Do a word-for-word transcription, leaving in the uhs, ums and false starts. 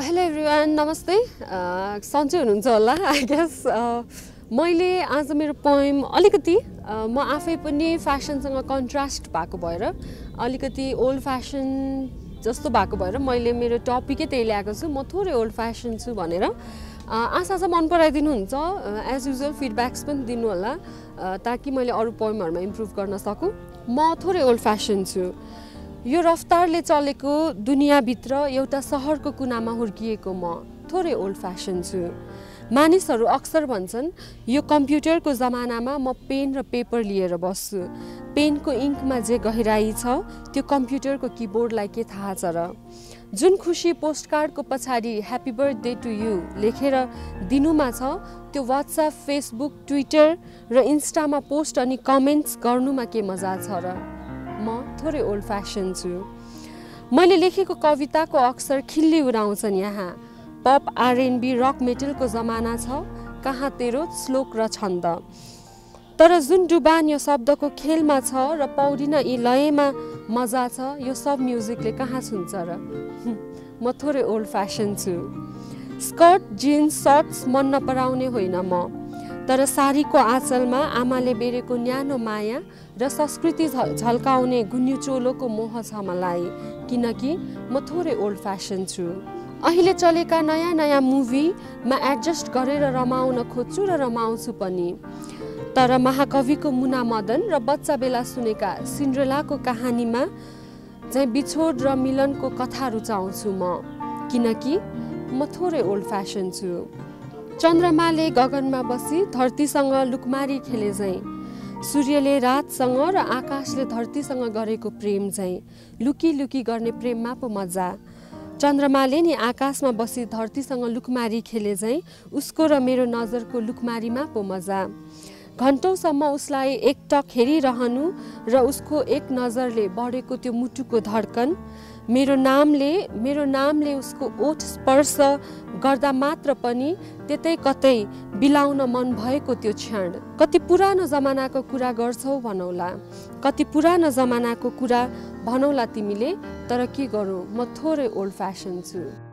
hello everyone नमस्ते सन्चै हुनुहुन्छ होला आई गेस मैले आज मेरो पोएम अलिकति म आफै पनि फ्यासनसँग कन्ट्रास्ट भएको भएर अलिकति ओल्ड फ्यासन जस्तो भएको भएर मैले मेरो टपिकै त्यही ल्याएको छु म थोरै ओल्ड फ्यासन छु भनेर आशा छ मन पराइदिनुहुन्छ एज युजुअल फिडब्याक्स पनि दिनु होला ताकि मैले अरू पोएमहरुमा इम्प्रुभ गर्न सकु म थोरै ओल्ड फ्यासन छु यो रफ्तारले चलेको दुनियाँभित्र एउटा शहरको कुनामा हुर्किएको म थोरै ओल्ड फ्यासन छु मानिसहरू अक्सर भन्छन् यो कम्प्युटरको जमानामा म पेन र पेपर लिएर बस्छु पेनको इङ्कमा जे गहिराई छ त्यो कम्प्युटरको किबोर्डलाई के थाहा छ र जुन खुसी पोस्टकार्डको पछाडि ह्यापी बर्थडे टु यु लेखेर दिनुमा छ त्यो वाट्सएप फेसबुक ट्विटर र इन्स्टामा पोस्ट अनि कमेन्ट्स गर्नुमा के मजा छ र म थोरै ओल्ड फ्यासन छु मैले लेखेको कविताको अक्षर खिल्ली उडाउँछन् यहाँ पप आरएनबी रक मेटलको जमाना छ कहाँ तेरो श्लोक र छन्द तर जुन डुबान यो शब्दको खेलमा छ र पौडिन यी लयमा मजा छ यो सब म्युजिकले कहाँ छुन्छ र म थोरै ओल्ड फ्यासन छु स्कर्ट जिन्स सर्ट्स मन नपराउने होइन म तर सारीको आँचलमा आमाले बेरेको न्यानो माया र संस्कृति झल्काउने गुन्यु चोलोको मोह छ मलाई किनकि म थोरै ओल्ड फ्यासन छु अहिले चलेका नयाँ नयाँ मुभीमा एडजस्ट गरेर रमाउन खोज्छु र रमाउँछु पनि तर महाकविको मुना मदन र बच्चा बेला सुनेका सिन्ड्रेलाको कहानीमा चाहिँ बिछोड र मिलनको कथा रुचाउँछु म किनकि म थोरै ओल्ड फ्यासन छु चन्द्रमाले गगनमा बसी धरतीसँग लुकमारी खेले झैं सूर्यले रातसँग र आकाशले धरतीसँग गरेको प्रेम झैं लुकी लुकी गर्ने प्रेममा पो मजा चन्द्रमाले नि आकाशमा बसी धरतीसँग लुकमारी खेले झैं उसको र मेरो नजरको लुकमारीमा पो मजा घन्टौँसम्म उसलाई एकटक हेरिरहनु र उसको एक नजरले बढेको त्यो मुटुको धड्कन मेरो नामले मेरो नामले उसको ओठ स्पर्श गर्दा मात्र पनि त्यतै कतै बिलाउन मन भएको त्यो क्षण कति पुरानो जमानाको कुरा गर्छौ भनौला कति पुरानो जमानाको कुरा भनौला तिमीले तर के गरौँ म थोरै ओल्ड फ्यासन छु